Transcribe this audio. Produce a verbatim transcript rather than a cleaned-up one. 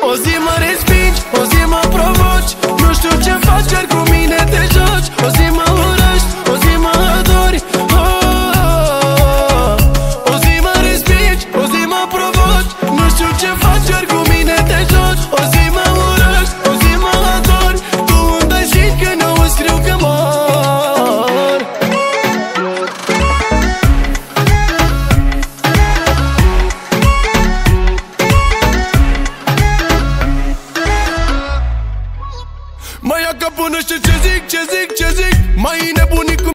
O zi mă respingi, o zi mă provoci. Nu știu ce faci, iar cu mine te joci. O zi mă urăști, o zi mă adori. oh, oh, oh. O zi mă respingi, o zi mă provoci. Nu știu ce faci, iar cu mine te joci. O zi mă urăști, o zi mă adori. Tu îmi dai zi când eu îți scriu că mor. Mă ia ca până știu ce zic, ce zic, ce zic. Mai nebunit cu